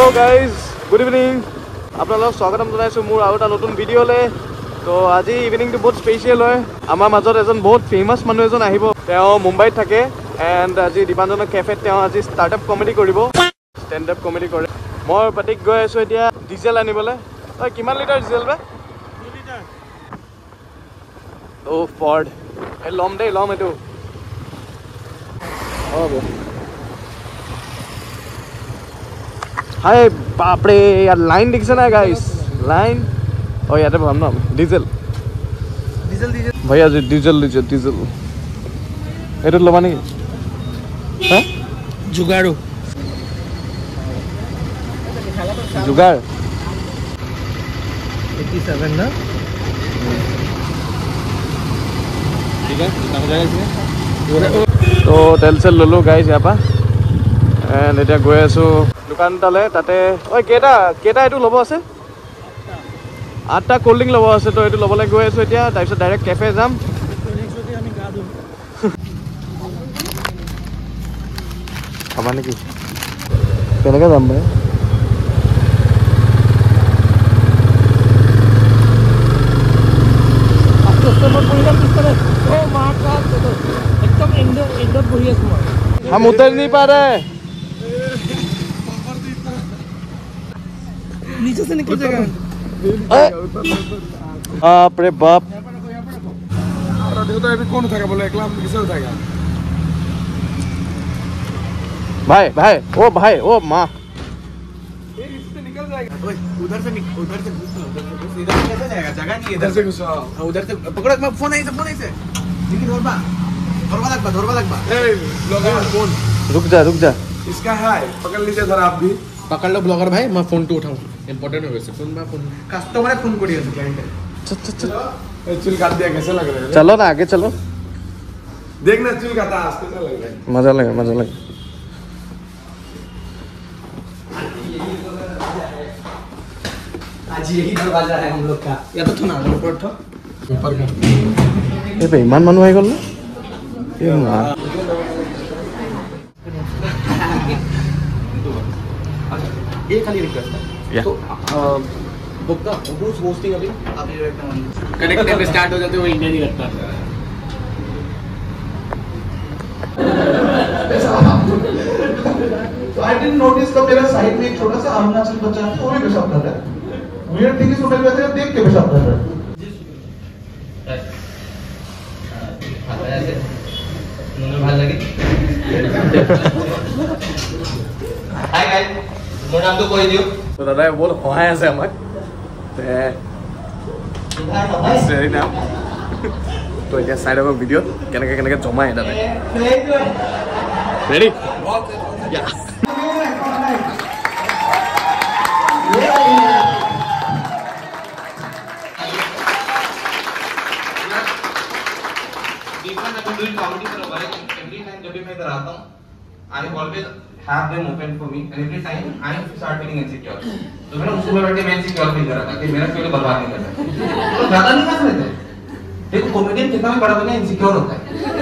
Hello guys good evening আপোনালোকক স্বাগতম জনাইছোঁ মোৰ আৰু এটা নতুন ভিডিঅ'লৈ। তো আজি ইভিনিংটো বহুত স্পেচিয়েল হয়। আমাৰ মাজত এজন বহুত ফেমাছ মানুহ এজন আহিব। তেওঁ মুম্বাইত থাকে এণ্ড আজি দীপাঞ্জনৰ কেফেত তেওঁ আজি ষ্টাৰ্টআপ কমেডি কৰিব, ষ্টেণ্ড আপ কমেডি কৰে। মই পাতিক গৈ আছোঁ এতিয়া ডিজেল আনিবলৈ। তই কিমান লিটাৰ ডিজেল বে? 2 লিটাৰ। অ' ফৰ্ড এই ল'ম দেই, ল'ম এইটো। হ'ব हाय बापरे यार लाइन दिखছে ना गाइस लाइन ओ याते भम ना डीजल डीजल डीजल भैया जी डीजल डीजल डीजल एतो लबा नेকি ह जुगाड़ो जुगाड़ 87 ना ठीक है कितना हो जाएगा इसमें। तो तेल से लो गाइस यहाँ पर एंड এতিয়া গৈ আছো দোকান তালে তাতে ঐ কেটা কেটা এটো লব আছে 8টা কোল্ড ড্ৰিংক লব আছে। তো এটো লবলে গৈ আছো এতিয়া, তাৰপিছত ডাইৰেক্ট কেফে যাম। আমি গা ধুম খাবা নেকি? কেনেকৈ যাম ভাই? हम उतर नहीं पा रहे, नीचे से निकल जाएगा। बाप रे बाप, कौन उठाएगा? बोले एक लाख किसे उठाएगा? भाई भाई ओ भाई ओ माँ निकल जाएगा। उधर से इधर कैसे जाएगा? जगह नहीं है इधर से घुसा। उधर से पकड़ो, मैं फोन आई से रुक जा इसका है पकड़ लीजिए सर, आप भी पकड़ लो ब्लॉगर भाई। मैं फोन तो उठाऊं, इंपॉर्टेंट है वैसे फोन। मैं फोन कस्टमर फोन करिए क्लाइंट है। चल काट दिया, कैसा लग रहा है? चलो ना आगे चलो, देखना चुल काटा कैसा लग रहा है। मजा लगे आज यही दरवाजा है हम लोग का। या तो ना ऊपर का ए भाई मान मानु आई गल ए मां ये खाली रिक्वेस्ट है तो बुक का हूज होस्टिंग अभी कनेक्ट करके स्टार्ट हो जाते हो, इंडिया नहीं लगता। तो आई डिडंट नोटिस का मेरा साइड में एक छोटा सा अरुणाचल बच्चा है, वो भी पेशाब कर रहा है। Weird thing is what I देख के पेशाब कर रहा है। ভাল লাগে। হাই গাইস, মোৰ নামটো কৈ দিও। তো দাদাই বল সহায় আছে আমাক তে সৰি নাম। তো এতিয়া চাই লওক ভিডিঅ কেনেকৈ জমাই দাদাই। Ready yeah doing comedy for a while, every time जब भी मैं इधर आता हूँ, I always have them open for me, and every time I start feeling insecure. तो मैं ना उसको बैठ के मैं insecure फील कर रहा था कि मेरा फील बर्बाद नहीं कर रहा। तो ज़्यादा नहीं हंस रहे थे। देखो कॉमेडियन कितना भी बड़ा बने insecure होता है।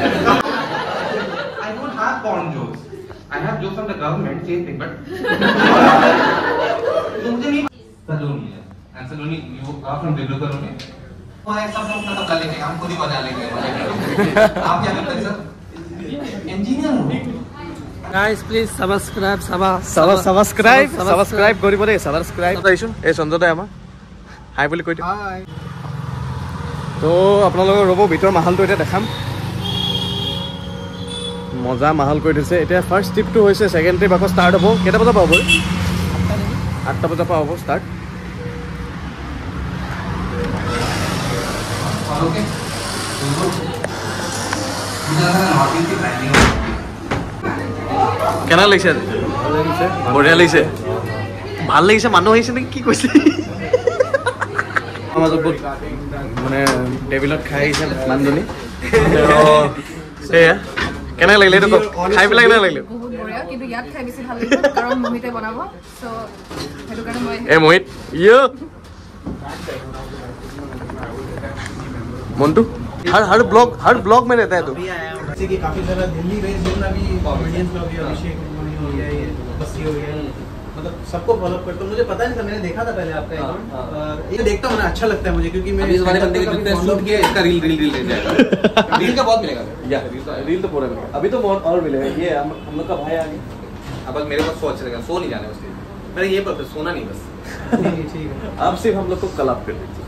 I don't have porn jokes. I have jokes from the government, same thing, but तो मुझे नहीं सलोनी है, and Saloni you are from Dibrugarh only. सब लोग खत्म कर लेंगे, हम खुद ही बजा लेंगे। आप क्या करते हैं सर? इंजीनियर हो। गाइस प्लीज सब्सक्राइब करिব দে। सब्सक्राइब কৰিছো এই সঞ্জয় আমাৰ হাই বুলি কৈ দিও। হাই তো আপোনালোকক ৰব ভিতৰ মাহলটো এতিয়া দেখাম। মজা মাহল কৰি দিছে। এতিয়া ফাৰ্ষ্ট ট্ৰিপটো হৈছে, সেকেন্ড ট্ৰিপ আকৌ ষ্টাৰ্ট হ'ব। কেইটা বজা পাব? 8টা বজা পাব ষ্টাৰ্ট। ओके কেনা লাগিছে? বঢ়িয়া লাগিছে, ভাল লাগিছে। মানুহ আহিছে নেকি কি কৈছে? আমাৰ বহুত মানে টেবিলত খাই আহিছে মানুহজনী। এয়া কেনে লাগিলে? এইটো খাই পেলাই কেনে লাগিলে? বহুত বঢ়িয়া, কিন্তু ইয়াত খাই বেছি ভাল লাগিব কাৰণ মোহিতে বনাব। সো সেইটো কাৰণে মই এ মোহিত ইয়ো मोन्टू हर ब्लॉग में रहता है तो जैसे कि काफी सारा दिल्ली बेस्ड जितना भी कॉमेडियंस लोग हैं, अभिषेक हो गया, ये बस्सी हो गया, मतलब सबको फॉलो करता हूँ, मुझे पता नहीं था, मैंने देखा था पहले आपका अकाउंट और ये देखता हूँ ना, अच्छा लगता है मुझे क्योंकि मैं इस वाले बंदे के जितने शूट किए इसका रील ले जाएगा। रील का बहुत मिलेगा या रील तो पूरा मिलेगा, अभी तो और मिलेगा। ये हम लोग का भाई आ गया। अब मेरे को सोच रहेगा, सो नहीं जाने बस, मेरा ये पता सोना नहीं बस। ठीक है। आप सिर्फ हम लोग को कलाप कर दीजिए।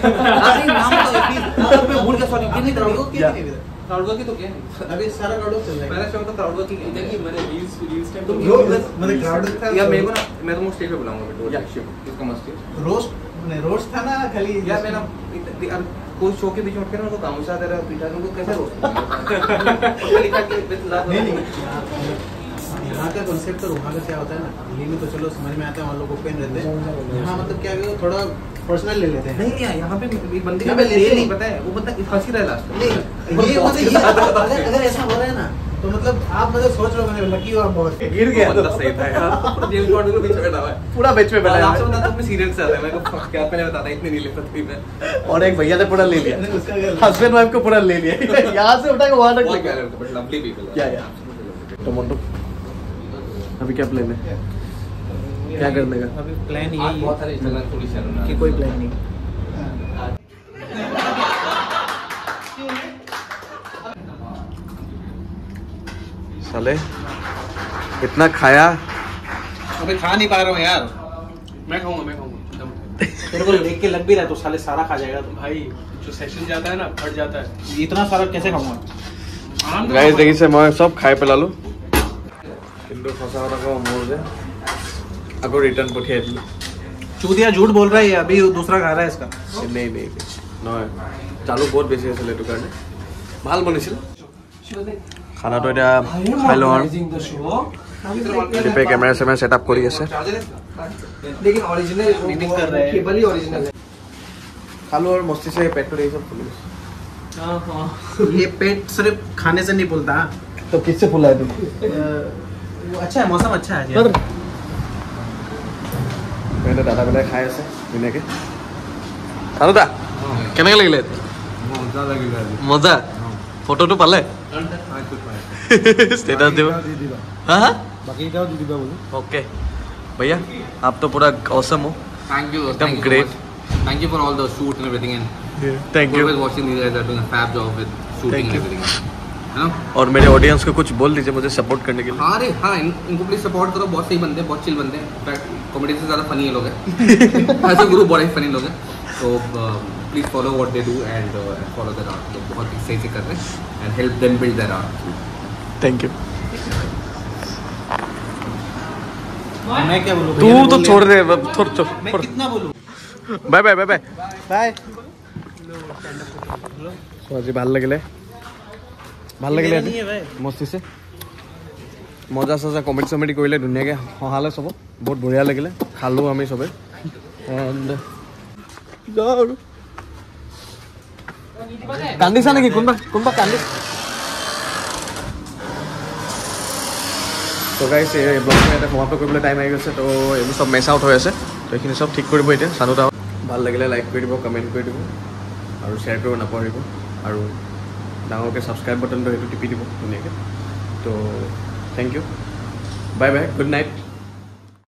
मैं भूल गया, सॉरी। कितनी क्राउड वर्क की तो क्या अभी सारा क्राउड वर्क चल रहा है। पहला शो तो क्राउड वर्क ही देखिए मैंने रील्स टाइम तुम मतलब क्राउड वर्क था यार, मेरे को ना, मैं तो स्टेज पे बुलाऊंगा बेटा या इसका मस्त है। रोस्ट था ना खाली यार मैं ना कोई शो के बीच में उठ के ना उनको गामूसा दे रहा पीटा उनको कैसे रोस्ट लिखा कि नहीं यहाँ का कॉन्सेप्ट और वहाँ का क्या होता है ना, दिल्ली में तो चलो समझ में आता है, वहाँ लोग ओपन रहते हैं, यहाँ मतलब क्या है थोड़ा पर्सनल ले लेते हैं। नहीं यहाँ पे बंदे का ले नहीं पता है, वो बंदा फंसी रहा है लास्ट में। अगर ऐसा हो रहा है ना तो मतलब आप मतलब सोच लो, मैंने लकी हो आप बहुत। गिर गया बंदा सही था यार, जेम्स बॉन्ड को पीछे बैठा हुआ है, पूरा बीच में बैठा आपसे है। बता तो मैं सीरियल से आता है, मेरे को क्या पहले बताता इतनी नहीं लेता थी मैं। और एक भैया ने पूरा ले लिया, उसका हस्बैंड वाइफ को पूरा ले लिया, यहाँ से उठा के वहाँ तक बहुत ले प्यारे गया। होते बट लवली पीपल। क्या तो मोंटो अभी क्या प्लान है, क्या करने का? अभी प्लान आज यही बहुत सारे इंस्टाग्राम स्टोरी शेयर है कि कोई प्लान नहीं। साले इतना खाया, अबे खा नहीं पा रहा हूँ यार, मैं खाऊंगा तेरे को देख के लग भी रहा है तो साले सारा खा जाएगा तो भाई। जो सेशन जाता है ना फट जाता है, इतना सारा कैसे खाऊंगा। आराम से गाइस देखिছে মই সব খাই পেলালো, কিন্তু সঁচা কথা কওঁ মোৰ যে আকৌ ৰিটাৰ্ণ পঠিয়াই দিলো। चूतिया झूठ बोल रहा है, ये अभी दूसरा खा रहा है इसका। नहीं নহয়, চালু বহুত বেছি আছিল এইটো কাৰণে। ভাল বনিছিল খানাটো, এতিয়া খাই লওঁ আৰু। দীপে কেমেৰা চেমেৰা ছেট আপ কৰি আছে। लेकिन ओरिजिनल Mimic कर रहे हैं। केबल ही ओरिजिनल है। खालो और मस्ती से पेट पर यही सब फुल गया। ये पेट सिर्फ खाने से नहीं फूलता। तो किससे फुला है तुम? वो अच्छा है, मौसम अच्छा है। मैंने दादा बेला खाई আছে ধুনীয়াকৈ। দাদা কেনেকৈ লাগিলে? মজা। ফটোটো পালে? स्टेटस দিব। हाँ बाकी क्या दीदी बोलो। ओके भैया आप तो पूरा ऑसम हो, Thank you. एकदम great. Thank you for all the shoot and everything and thank you. always watching these guys are doing a fab job with shooting Thank and you. everything. है ना? और मेरे ऑडियंस को कुछ बोल दीजिए मुझे सपोर्ट करने के लिए। हाँ अरे हाँ, इनको प्लीज सपोर्ट करो, बहुत सही बंदे हैं, बहुत चिल बंदे हैं, इनफैक्ट कॉमेडी से ज़्यादा फनी ये लोग हैं। ऐसे ग्रुप बड़े फनी लोग हैं, तो please follow what they do and follow their art. लोग बहुत सही से कर रहे हैं and help them build their art. Thank you. मैं क्या बोलूँ? तू तो छोड़ दे, छोड़ मैं कितना बोलूँ? Bye bye bye bye bye. আজি ভাল লাগিলে, ভাল লাগিলে মস্তিছে মজা চজা কমেডি চমেডি কৰিলে, ধুনীয়াকৈ হহালে চব, বহুত বঢ়িয়া লাগিলে। খালোঁ আমি চবে এণ্ড যাওঁ আৰু। কান্দিছা নেকি? কোনোবা কান্দি? তো গাইছ এই ব্লগটো ইয়াতে সমাপ্ত কৰিবলৈ টাইম আহি গৈছে। তো এইবোৰ চব মেচ আউট হৈ আছে, তো এইখিনি চব ঠিক কৰিব এতিয়া। চানুদা ভাল লাগিলে লাইক কৰি দিব, কমেণ্ট কৰি দিব আৰু শ্বেয়াৰ কৰিব নাপাহৰিব, আৰু ডাঙৰকৈ ছাবস্ক্ৰাইব বাটনটো সেইটো টিপি দিব ধুনীয়াকৈ। তো thank you, bye bye, good night.